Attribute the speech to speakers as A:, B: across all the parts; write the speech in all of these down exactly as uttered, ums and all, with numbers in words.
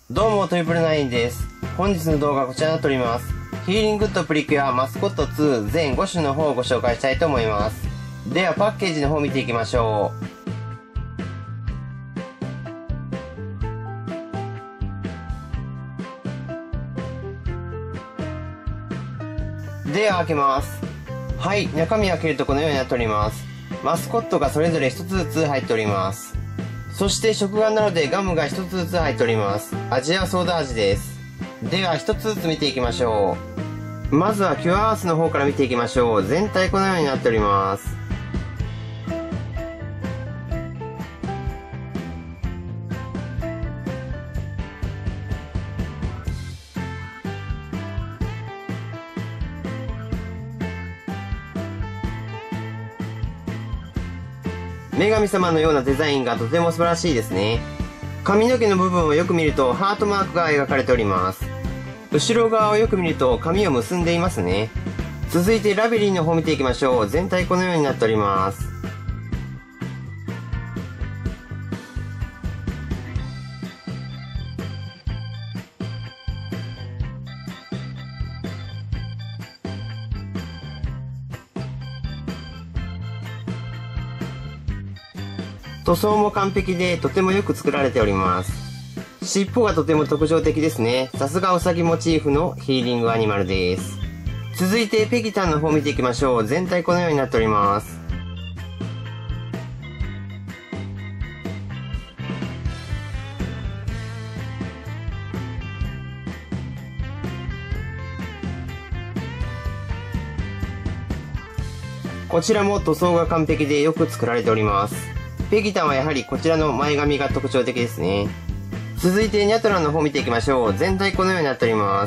A: どうもトリプルナインです。本日の動画はこちらになっております。ヒーリングッドプリキュアマスコットツー全ご種の方をご紹介したいと思います。ではパッケージの方を見ていきましょう。では開けます。はい、中身を開けるとこのようになっております。マスコットがそれぞれひとつずつ入っております。そして食玩なのでガムがひとつずつ入っております。味はソーダ味です。ではひとつずつ見ていきましょう。まずはキュアアースの方から見ていきましょう。全体このようになっております。女神様のようなデザインがとても素晴らしいですね。髪の毛の部分をよく見るとハートマークが描かれております。後ろ側をよく見ると髪を結んでいますね。続いてラビリンの方を見ていきましょう。全体このようになっております。塗装も完璧でとてもよく作られております。尻尾がとても特徴的ですね。さすがウサギモチーフのヒーリングアニマルです。続いてペギタンの方を見ていきましょう。全体このようになっております。こちらも塗装が完璧でよく作られております。ペギタンはやはりこちらの前髪が特徴的ですね。続いてニャトランの方を見ていきましょう。全体このようになっております。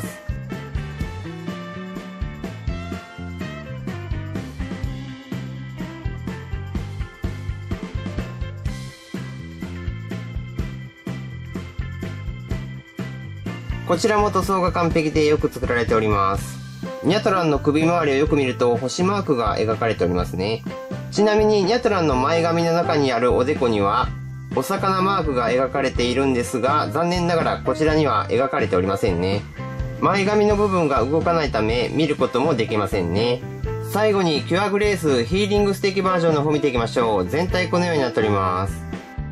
A: こちらも塗装が完璧でよく作られております。ニャトランの首周りをよく見ると星マークが描かれておりますね。ちなみにニャトランの前髪の中にあるおでこにはお魚マークが描かれているんですが、残念ながらこちらには描かれておりませんね。前髪の部分が動かないため見ることもできませんね。最後にキュアグレースヒーリングステーキバージョンの方見ていきましょう。全体このようになっております。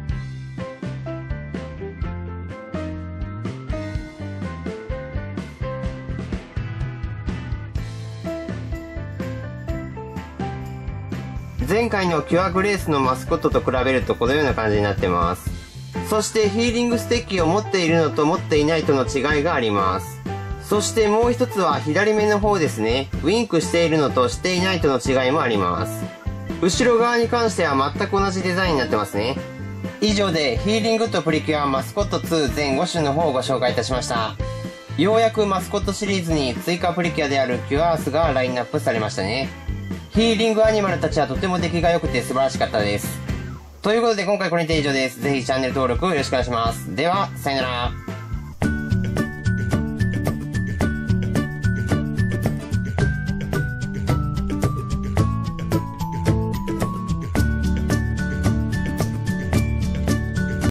A: 前回のキュアグレースのマスコットと比べるとこのような感じになってます。そしてヒーリングステッキを持っているのと持っていないとの違いがあります。そしてもう一つは左目の方ですね。ウインクしているのとしていないとの違いもあります。後ろ側に関しては全く同じデザインになってますね。以上でヒーリングとプリキュアマスコットツー全ご種の方をご紹介いたしました。ようやくマスコットシリーズに追加プリキュアであるキュアアースがラインナップされましたね。ヒーリングアニマルたちはとても出来が良くて素晴らしかったです。ということで今回これにて以上です。ぜひチャンネル登録よろしくお願いします。では、さよなら。